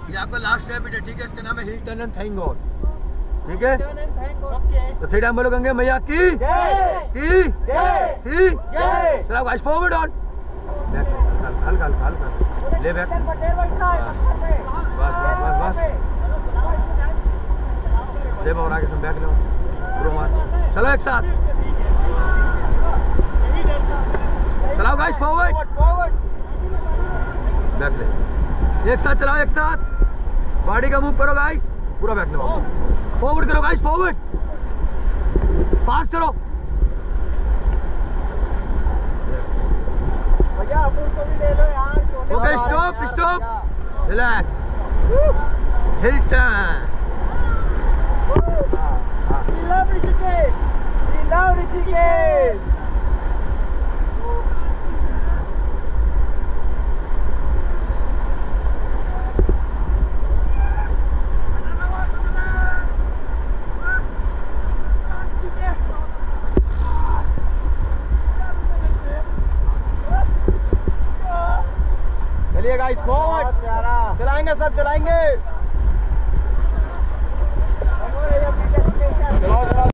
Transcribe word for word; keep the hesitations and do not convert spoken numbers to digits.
ये आपका last rapid है, ठीक है? इसका नाम है hill turn and thank God, ठीक है? तो थ्री टाइम बोलो गंगे मैया की की की। चलो गाइस फॉरवर्ड ऑन, हल्का हल्का हल्का ले बैक, बस बस बस बस ले बाहर आके तुम बैक लो ब्रो मार। चलो एक साथ चलाओ गाइस, फॉरवर्ड बैक ले, एक साथ चलाओ, एक साथ बॉडी का मूव करो गाइस, पूरा बैक लो, फॉरवर्ड करो गाइस, फॉरवर्ड फास्ट करो भैया, अपुन को भी ले लो यार। Okay stop stop relax, hill turn. We love Rishikesh. We love Rishikesh. चलिए गाइस फॉरवर्ड, चलाएंगे सब चलाएंगे।